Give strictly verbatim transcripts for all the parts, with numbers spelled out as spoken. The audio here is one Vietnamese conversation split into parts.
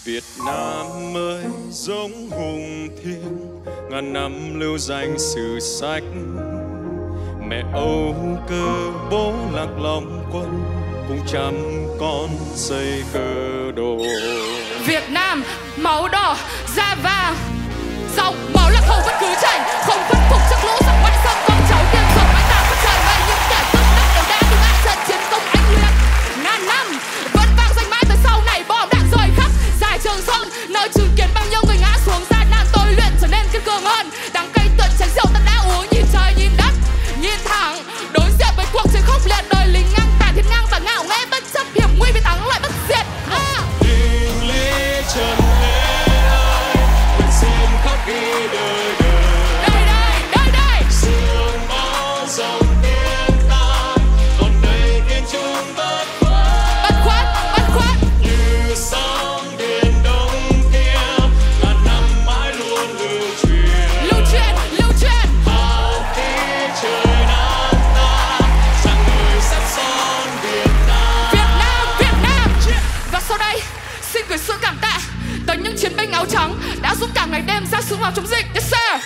Việt Nam ơi giống hùng thiêng, ngàn năm lưu danh sử sách. Mẹ Âu Cơ bố Lạc Long Quân, cùng trăm con xây cơ đồ. Việt Nam máu đỏ da vàng, dòng máu là thầu vẫn cứ chảy, không khuất phục trước lũ giặc ngoại xâm. Con cháu tiền dòng mãi tàn vẫn trời vậy, những kẻ cướp đất đều đã từng ai trận chiến công anh huyền. Ngàn năm vẫn vang danh mãi tới sau này, bom đạn rơi khắp dài Trường Sơn, nơi chứng kiến bao nhiêu người ngã xuống gian nan tôi luyện trở nên kiên cường hơn. Đắng cay tận chén rượu ta đã uống, nhìn trời nhìn đất nhìn thẳng, đối diện với cuộc chiến khốc liệt. Đời lính ngang tàn thiên ngang và ngạo nghễ, bất chấp hiểm nguy vì thắng lợi bất diệt. À. Đình Lý Trần Lê ơi, nguyện xin khắc ghi đời đời. Đời đời đời đời. Sương máu dòng tiếng ta, còn đây kiên trung bất khuất. Bất khuất bất khuất. Như sóng biển đông kia, ngàn năm mãi luôn lưu truyền. Lưu truyền lưu truyền. Hào khí trời Nam ta, rằng người sắc son Việt Nam. Việt Nam Việt Nam. Và sau đây xin gửi sự cảm tạ tới những chiến binh áo trắng đã dũng cảm ngày đêm ra sức vào chống dịch. Yes sir.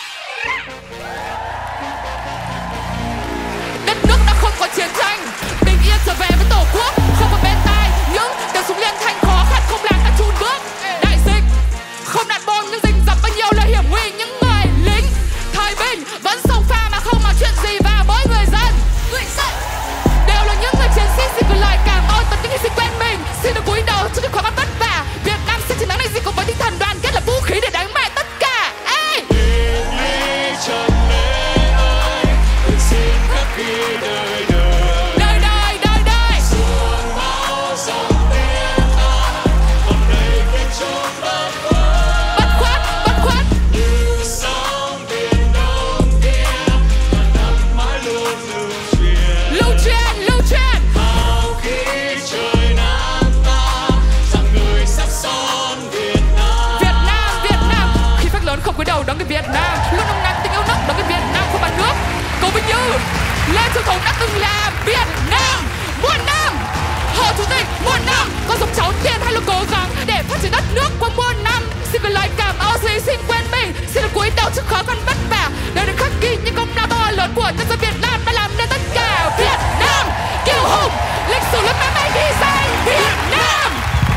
Đất nước đã không có chiến tranh, bình yên trở về với tổ quốc, không có bên tai những tiếng súng liên thanh khó khăn không làm ta chùn bước. Đại dịch không đạn bom nhưng rình rập bao nhiêu là hiểm nguy, những người lính thời bình vẫn sông pha mà không mà chuyện gì và mỗi người dân người dân đều là những người chiến sĩ. Xin gửi lời cảm ơn tới những hy sinh quên mình, xin được cúi đầu trước những khó khăn vất vả. Việt Nam sẽ chiến thắng đại dịch cùng với tinh thần đoàn kết là vũ khí để đánh bại tất cả. Ê! Đình Lý Trần Lê ơi, nguyện xin khắc ghi đời đời. Đời đời đời đời. Sương máu dòng tiếng ta, còn đây kiên trung bất khuất. Bất khuất bất khuất. Như sóng biển đông kia, ngàn năm mãi luôn lưu truyền. Lưu truyền lưu truyền. Hào khí trời Nam ta, rằng người sắc son Việt Nam. Việt Nam Việt Nam. Khi phách lớn không cúi đầu đón người Việt Nam, luôn nồng nàn tình yêu nước đón người Việt Nam không bàn nước. Cầu Vinh Như Lê Trường Tồn đã từng là Việt Nam muôn năm. Hồ Chủ tịch muôn năm, con dòng cháu tiền hay là cố gắng để phát triển đất nước qua muôn năm. Xin gửi lời cảm ơn sự hy sinh quên mình, xin được cúi đầu trước khó khăn vất vả, để được khắc ghi những công lao to lớn của nhân dân Việt Nam đã làm nên tất cả. Việt Nam kiêu hùng, lịch sử luôn mãi mãi ghi danh Việt Nam.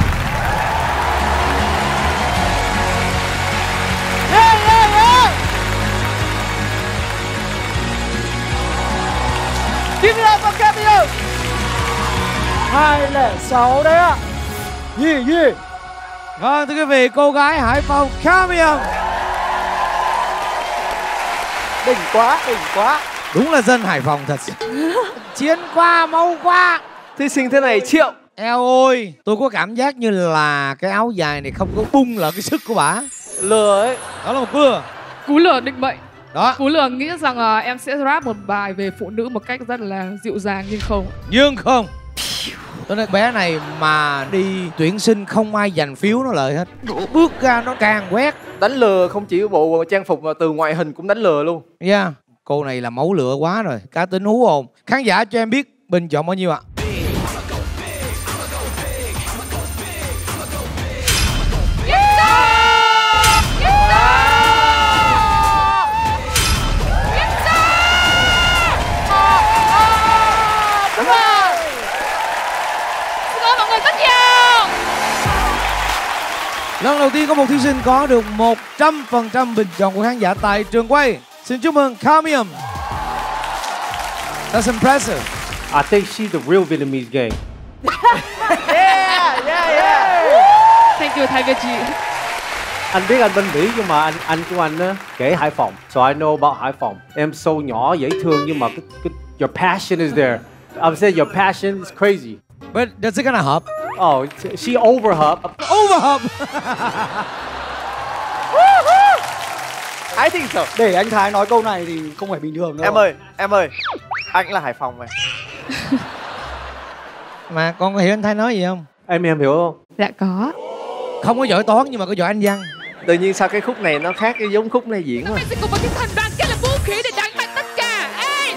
Yeah, yeah, yeah. Give it up for Cameo. hai lẻ sáu đấy ạ. Gì gì. Vâng, thưa quý vị, cô gái Hải Phòng Cameo. Đỉnh quá, đỉnh quá. Đúng là dân Hải Phòng thật. Chiến qua, mau qua. Thí sinh thế này Triệu. Eo ơi, tôi có cảm giác như là cái áo dài này không có bung là cái sức của bả. Lừa ấy. Đó là một cú lừa. Cú lừa định mệnh. Đó. Cú lừa nghĩ rằng uh, em sẽ rap một bài về phụ nữ một cách rất là dịu dàng nhưng không. Nhưng không. Tôi nói bé này mà đi tuyển sinh không ai giành phiếu nó lợi hết. Bước ra nó càng quét. Đánh lừa không chỉ bộ trang phục mà từ ngoại hình cũng đánh lừa luôn. Yeah. Cô này là máu lửa quá rồi. Cá tính hú hồn. Khán giả cho em biết bình chọn bao nhiêu ạ? Lần đầu tiên có một thí sinh có được một trăm phần trăm bình chọn của khán giả tại trường quay. Xin chúc mừng Camium. That's impressive. I think she's the real Vietnamese gang. Yeah, yeah, yeah. Thank you, Thái Việt chị. Anh biết anh bên Mỹ nhưng mà anh anh của anh á kể Hải Phòng. So I know about Hải Phòng. Em sâu nhỏ dễ thương nhưng mà cái, cái, your passion is there. I'm saying your passion is crazy. But does it gonna hợp? Oh, she over hợp. Over hợp. Thái thì sợ. Để anh Thái nói câu này thì không phải bình thường đâu. Em ơi, em ơi, anh là Hải Phòng mà. Mà con có hiểu anh Thái nói gì không? Em em hiểu không? Dạ có. Không có giỏi toán nhưng mà có giỏi Anh văn. Tự nhiên sao cái khúc này nó khác cái giống khúc này diễn mà. Cùng với tinh thần đoàn kết là vũ khí để đánh bại tất cả. Ê!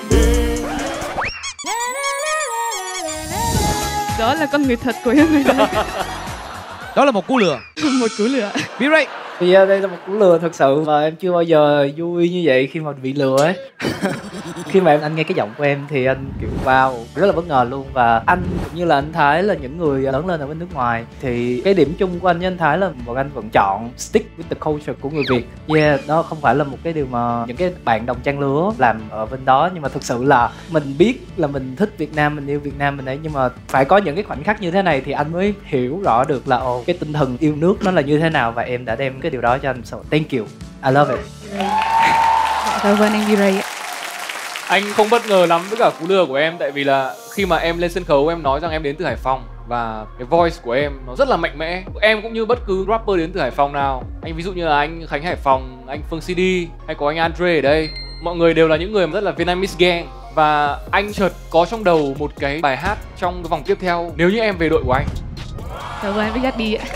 Đó là con người thật của em người đây. Đó là một cú lừa. Một cú lừa. Be right. Thì đây là một cú lừa thật sự và em chưa bao giờ vui như vậy khi mà bị lừa ấy. Khi mà em anh nghe cái giọng của em thì anh kiểu wow, rất là bất ngờ luôn. Và anh cũng như là anh Thái là những người lớn lên ở bên nước ngoài thì cái điểm chung của anh với anh Thái là bọn anh vẫn chọn stick with the culture của người Việt. Yeah, đó không phải là một cái điều mà những cái bạn đồng trang lứa làm ở bên đó, nhưng mà thực sự là mình biết là mình thích Việt Nam, mình yêu Việt Nam mình ấy, nhưng mà phải có những cái khoảnh khắc như thế này thì anh mới hiểu rõ được là ồ, cái tinh thần yêu nước nó là như thế nào, và em đã đem cái điều đó cho anh. So thank you, I love it. Cảm ơn anh V-Ray ạ. Anh không bất ngờ lắm với cả cú lừa của em, tại vì là khi mà em lên sân khấu em nói rằng em đến từ Hải Phòng và cái voice của em nó rất là mạnh mẽ. Em cũng như bất cứ rapper đến từ Hải Phòng nào, anh ví dụ như là anh Khánh Hải Phòng, anh Phương xê đê hay có anh Andre ở đây, mọi người đều là những người rất là Vietnamese gang. Và anh chợt có trong đầu một cái bài hát trong cái vòng tiếp theo nếu như em về đội của anh. Cảm ơn anh Big Daddy ạ.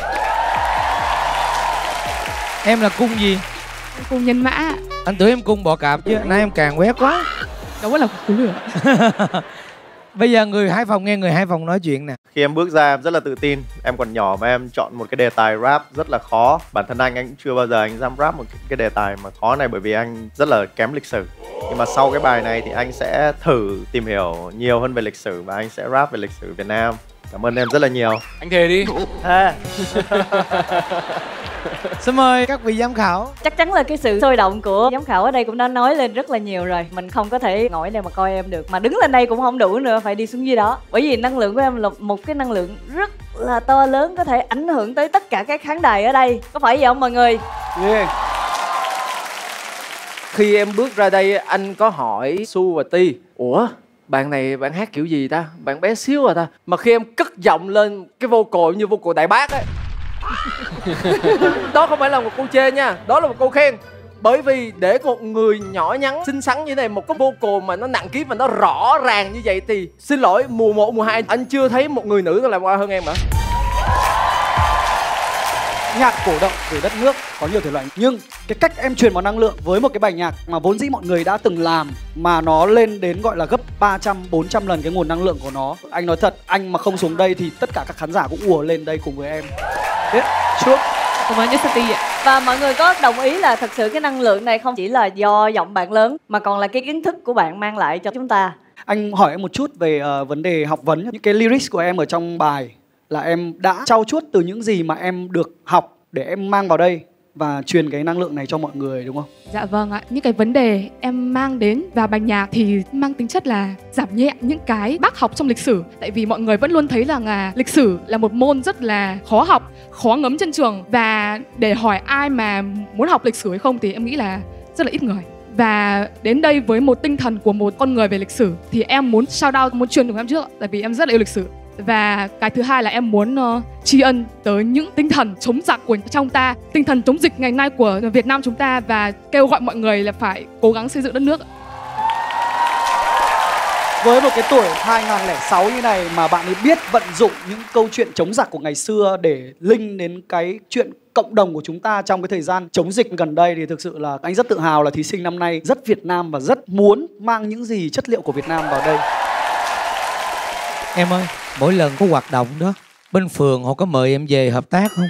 Em là cung gì? Cung nhân mã ạ. Anh tưởng em cung bọ cạp chứ, nay em càng quét quá. Đó là một cú lừa. Bây giờ người Hải Phòng nghe người Hải Phòng nói chuyện nè. Khi em bước ra em rất là tự tin. Em còn nhỏ mà em chọn một cái đề tài rap rất là khó. Bản thân anh anh chưa bao giờ anh dám rap một cái đề tài mà khó này, bởi vì anh rất là kém lịch sử. Nhưng mà sau cái bài này thì anh sẽ thử tìm hiểu nhiều hơn về lịch sử và anh sẽ rap về lịch sử Việt Nam. Cảm ơn em rất là nhiều. Anh thề đi. À. Xin mời các vị giám khảo. Chắc chắn là cái sự sôi động của giám khảo ở đây cũng đã nói lên rất là nhiều rồi. Mình không có thể ngồi đây mà coi em được, mà đứng lên đây cũng không đủ nữa, phải đi xuống dưới đó. Bởi vì năng lượng của em là một cái năng lượng rất là to lớn, có thể ảnh hưởng tới tất cả các khán đài ở đây. Có phải vậy không mọi người? Yeah. Khi em bước ra đây anh có hỏi Su và Ti, ủa bạn này bạn hát kiểu gì ta, bạn bé xíu à ta, mà khi em cất giọng lên cái vocal như vocal Đại Bác ấy. Đó không phải là một câu chê nha, đó là một câu khen. Bởi vì để một người nhỏ nhắn xinh xắn như này, một cái vocal mà nó nặng ký và nó rõ ràng như vậy thì xin lỗi, mùa một, mùa hai anh chưa thấy một người nữ làm qua hơn em hả? Nhạc cổ động về đất nước có nhiều thể loại, nhưng cái cách em truyền vào năng lượng với một cái bài nhạc mà vốn dĩ mọi người đã từng làm mà nó lên đến gọi là gấp ba trăm, bốn trăm lần cái nguồn năng lượng của nó. Anh nói thật, anh mà không xuống đây thì tất cả các khán giả cũng ùa lên đây cùng với em. Hết, trước. Cảm ơn Yesati ạ. Và mọi người có đồng ý là thật sự cái năng lượng này không chỉ là do giọng bạn lớn mà còn là cái kiến thức của bạn mang lại cho chúng ta. Anh hỏi em một chút về uh, vấn đề học vấn. Những cái lyrics của em ở trong bài là em đã trau chuốt từ những gì mà em được học để em mang vào đây và truyền cái năng lượng này cho mọi người, đúng không? Dạ vâng ạ. Những cái vấn đề em mang đến vào bài nhạc thì mang tính chất là giảm nhẹ những cái bác học trong lịch sử. Tại vì mọi người vẫn luôn thấy rằng là lịch sử là một môn rất là khó học, khó ngấm trên trường. Và để hỏi ai mà muốn học lịch sử hay không thì em nghĩ là rất là ít người. Và đến đây với một tinh thần của một con người về lịch sử thì em muốn shout out, muốn truyền cùng em trước. Tại vì em rất là yêu lịch sử. Và cái thứ hai là em muốn uh, tri ân tới những tinh thần chống giặc của trong ta, tinh thần chống dịch ngày nay của Việt Nam chúng ta, và kêu gọi mọi người là phải cố gắng xây dựng đất nước. Với một cái tuổi hai không không sáu như này mà bạn ấy biết vận dụng những câu chuyện chống giặc của ngày xưa để link đến cái chuyện cộng đồng của chúng ta trong cái thời gian chống dịch gần đây, thì thực sự là anh rất tự hào là thí sinh năm nay rất Việt Nam và rất muốn mang những gì chất liệu của Việt Nam vào đây. Em ơi, mỗi lần có hoạt động đó, bên phường họ có mời em về hợp tác không?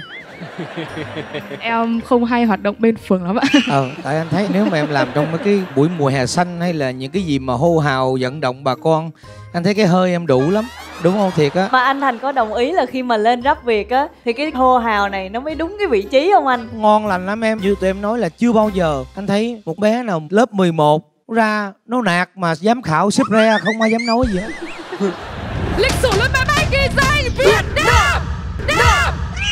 Em không hay hoạt động bên phường lắm ạ. Ờ, tại anh thấy nếu mà em làm trong mấy cái buổi mùa hè xanh hay là những cái gì mà hô hào vận động bà con, anh thấy cái hơi em đủ lắm, đúng không? Thiệt á. Mà anh Thành có đồng ý là khi mà lên rap Việt á thì cái hô hào này nó mới đúng cái vị trí không anh? Ngon lành lắm em. Như tụi em nói là chưa bao giờ anh thấy một bé nào lớp mười một ra nó nạt mà giám khảo xếp re không ai dám nói gì hết. Lịch sử luôn máy bay ghi danh Việt Nam. Nam.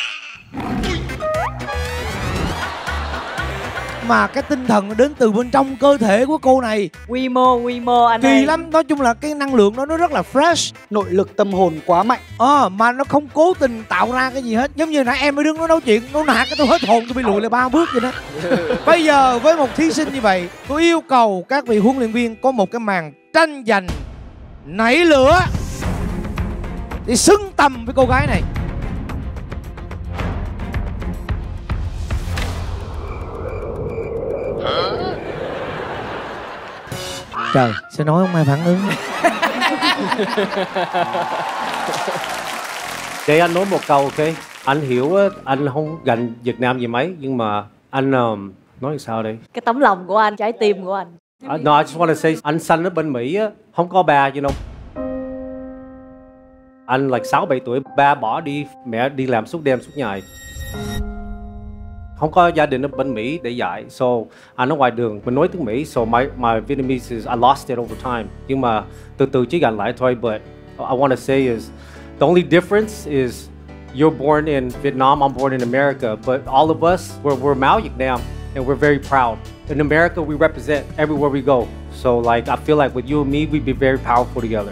Mà cái tinh thần nó đến từ bên trong cơ thể của cô này. Quy mô, quy mô anh Kỳ ơi. lắm, nói chung là cái năng lượng đó nó rất là fresh. Nội lực tâm hồn quá mạnh. Ờ, à, mà nó không cố tình tạo ra cái gì hết. Giống như nãy em mới đứng nó nói chuyện, nó nạt cái tôi hết hồn, tôi bị lùi lại ba bước vậy đó. Bây giờ với một thí sinh như vậy, tôi yêu cầu các vị huấn luyện viên có một cái màn tranh giành nảy lửa để xứng tầm với cô gái này. Trời, sẽ nói không ai phản ứng. Để anh nói một câu, ok? Anh hiểu á, anh không gành Việt Nam gì mấy, nhưng mà anh um, nói làm sao đây? Cái tấm lòng của anh, trái tim của anh. Uh, no, I just want to say, anh sanh ở bên Mỹ á, không có ba, you know. Anh like sáu bảy tuổi, ba bỏ đi, mẹ đi làm suốt đêm suốt ngày. Không có gia đình ở bên Mỹ để dạy, so anh ở ngoài đường mình nói tiếng Mỹ, so my my Vietnamese is I lost it over time. Nhưng mà từ từ chỉ gành lại thôi. But I want to say is the only difference is you're born in Vietnam, I'm born in America, but all of us we're we're Mao Việt Nam and we're very proud. In America, we represent everywhere we go. So like I feel like with you and me, we'd be very powerful together.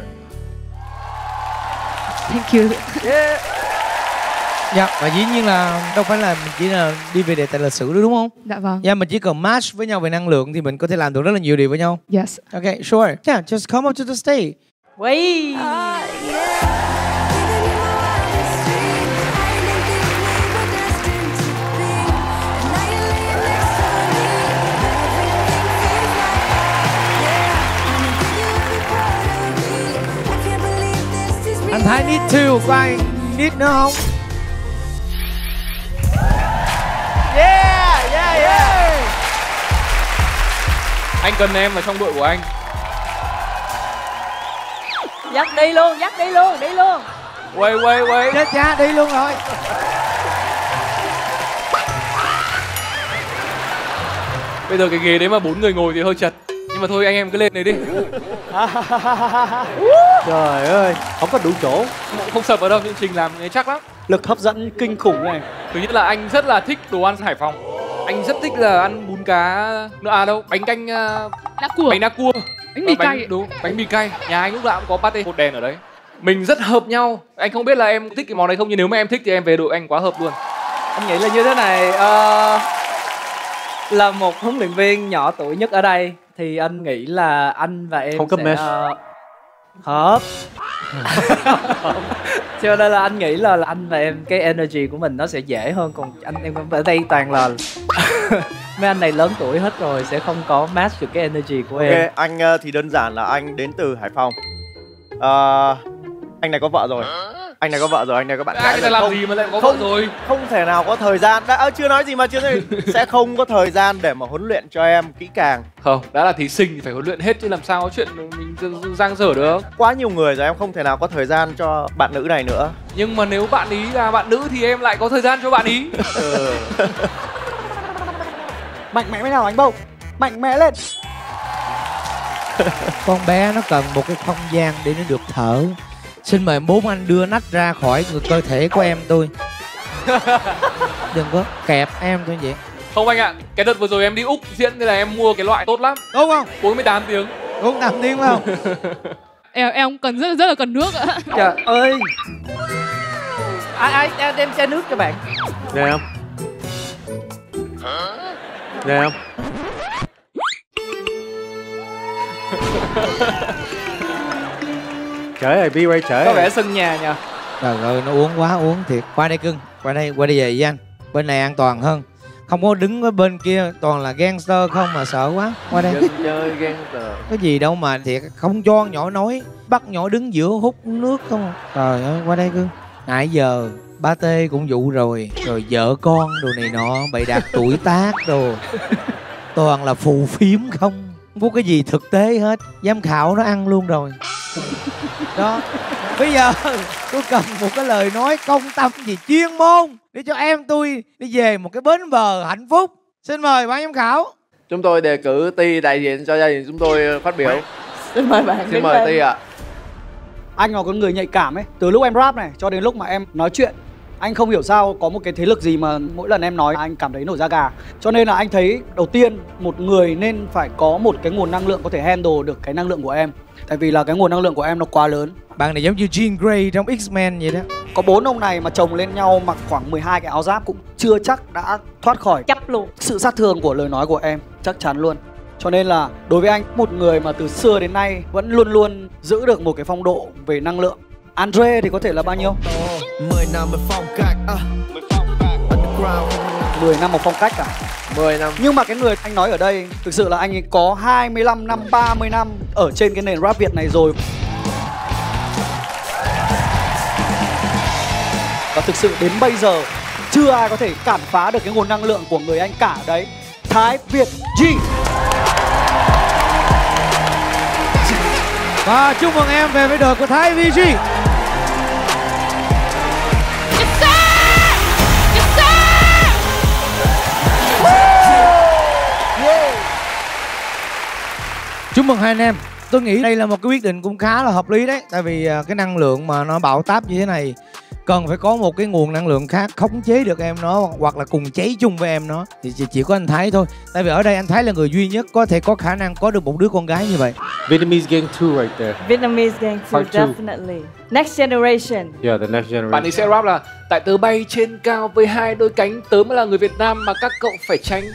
Thank you. Yeah. Dạ, và dĩ nhiên là đâu phải là mình chỉ là đi về đề tài lịch sử đó đúng không? Dạ vâng. Dạ, mình chỉ cần match với nhau về năng lượng thì mình có thể làm được rất là nhiều điều với nhau. Yes. Okay, sure. Yeah, just come up to the stage. Wait. Anh Thái need to, có ai need nữa không? Yeah, yeah, yeah. Anh cần em vào trong đội của anh. Dắt đi luôn, dắt đi luôn, đi luôn. Wait, wait, wait. Chết cha, đi luôn rồi. Bây giờ cái ghế đấy mà bốn người ngồi thì hơi chật. Nhưng mà thôi anh em cứ lên này đi. Trời ơi, Không có đủ chỗ. Không sập ở đâu, chương trình làm ấy chắc lắm. lực hấp dẫn kinh khủng này. Thứ nhất là anh rất là thích đồ ăn Hải Phòng. Anh rất thích là ăn bún cá nữa à đâu, bánh canh uh, Đá cua. bánh đa cua. Bánh mì Và cay. Đúng, bánh mì cay. Nhà anh lúc nào cũng có pate bột đèn ở đấy. Mình rất hợp nhau. Anh không biết là em thích cái món này không, nhưng nếu mà em thích thì em về đội anh quá hợp luôn. Anh nghĩ là như thế này, uh, là một huấn luyện viên nhỏ tuổi nhất ở đây thì anh nghĩ là anh và em Không có sẽ match. uh, hợp. Cho nên là anh nghĩ là, là anh và em cái energy của mình nó sẽ dễ hơn, còn anh em ở đây toàn là mấy anh này lớn tuổi hết rồi sẽ không có match được cái energy của Ok, em. anh ờ, thì đơn giản là anh đến từ Hải Phòng. Ờ, anh này có vợ rồi. Anh này có vợ rồi, anh này có bạn Ai gái người ta rồi. làm Không- gì mà lại có không- vợ rồi? Không thể nào có thời gian. Đã, ơ, chưa nói gì mà chưa nói sẽ không có thời gian để mà huấn luyện cho em kỹ càng. Không, đã là thí sinh thì phải huấn luyện hết chứ làm sao có chuyện mình giang dở được. Quá nhiều người rồi, em không thể nào có thời gian cho bạn nữ này nữa. Nhưng mà nếu bạn ý là bạn nữ thì em lại có thời gian cho bạn ý. Ừ. Mạnh mẽ mới nào anh Bông, mạnh mẽ lên. Con bé nó cần một cái không gian để nó được thở. Xin mời bốn anh đưa nách ra khỏi người cơ thể của em tôi. Đừng có kẹp em tôi vậy. Không anh ạ, cái đợt vừa rồi em đi Úc diễn thì là em mua cái loại tốt lắm. Đúng không? bốn mươi tám tiếng. Cũng năm tiếng phải không? Em em cũng cần rất rất là cần nước ạ. Trời ơi. Ai ai em đem chai nước cho bạn. Nghe không? Nghe không? Trễ rồi, Bi Ray trễ Có rồi. vẻ sân nhà nha. Trời ơi, nó uống quá uống thiệt. Qua đây cưng, qua đây, qua đây về với anh. Bên này an toàn hơn. Không có đứng ở bên kia toàn là gangster không mà sợ quá. Qua đây. Dân chơi gangster. Cái gì đâu mà thiệt, không cho nhỏ nói. Bắt nhỏ đứng giữa hút nước không. Trời ơi, qua đây cưng. Nãy giờ ba tê cũng dụ rồi. Rồi vợ con đồ này nọ, bày đặt tuổi tác đồ. Toàn là phù phiếm không. Không có cái gì thực tế hết. Giám khảo nó ăn luôn rồi. Đó. Bây giờ tôi cần một cái lời nói công tâm về chuyên môn để cho em tôi đi về một cái bến bờ hạnh phúc. Xin mời ban giám khảo. Chúng tôi đề cử Ti đại diện cho gia đình chúng tôi phát biểu. Xin mời bạn. Xin đứng mời lên. Ti ạ. Anh là con người nhạy cảm ấy. Từ lúc em rap này cho đến lúc mà em nói chuyện, anh không hiểu sao có một cái thế lực gì mà mỗi lần em nói anh cảm thấy nổi da gà. Cho nên là anh thấy đầu tiên một người nên phải có một cái nguồn năng lượng có thể handle được cái năng lượng của em. Tại vì là cái nguồn năng lượng của em nó quá lớn. Bạn này giống như Jean Grey trong X-Men vậy đó. Có bốn ông này mà chồng lên nhau mặc khoảng mười hai cái áo giáp cũng chưa chắc đã thoát khỏi Chấp luôn. sự sát thương của lời nói của em. Chắc chắn luôn. Cho nên là đối với anh, một người mà từ xưa đến nay vẫn luôn luôn giữ được một cái phong độ về năng lượng. Andre thì có thể là bao nhiêu? mười năm một phong cách, uh. mười năm một phong cách cả. mười năm. Nhưng mà cái người anh nói ở đây thực sự là anh ấy có hai mươi lăm năm, ba mươi năm ở trên cái nền rap Việt này rồi. Và thực sự đến bây giờ chưa ai có thể cản phá được cái nguồn năng lượng của người anh cả đấy, Thái Việt G. Và chúc mừng em về với đội của Thái Việt G. Chúc mừng hai anh em. Tôi nghĩ đây là một cái quyết định cũng khá là hợp lý đấy. Tại vì cái năng lượng mà nó bão táp như thế này cần phải có một cái nguồn năng lượng khác khống chế được em nó, hoặc là cùng cháy chung với em nó. Thì chỉ có anh Thái thôi. Tại vì ở đây anh Thái là người duy nhất có thể có khả năng có được một đứa con gái như vậy. Vietnamese Gang two right there. Vietnamese Gang two, Part two. definitely. Next generation. Yeah, the next generation. Bạn ấy sẽ rap là tại tớ bay trên cao với hai đôi cánh, tớ mới là người Việt Nam mà các cậu phải tránh.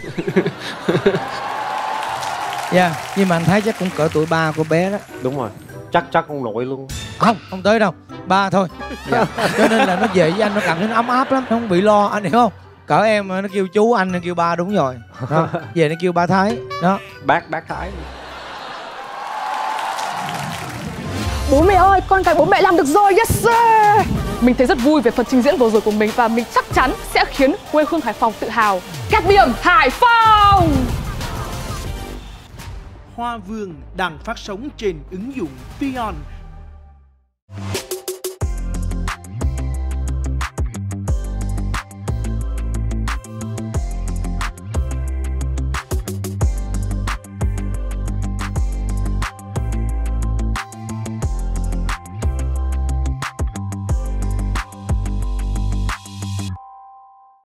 Dạ, yeah, nhưng mà anh thấy chắc cũng cỡ tuổi ba của bé đó. Đúng rồi, chắc chắc không nổi luôn. Không, không tới đâu, ba thôi. Dạ. Cho nên là nó về với anh nó cảm thấy nó ấm áp lắm, không bị lo, anh hiểu không? Cỡ em nó kêu chú, anh nó kêu ba, đúng rồi. Đó. Về nó kêu ba Thái, đó. Bác, bác Thái. Bố mẹ ơi, con cái bố mẹ làm được rồi, yes sir. Mình thấy rất vui về phần trình diễn vừa rồi của mình và mình chắc chắn sẽ khiến quê hương Hải Phòng tự hào. Cát Biềm, Hải Phòng. Hoa Vương đang phát sóng trên ứng dụng Vion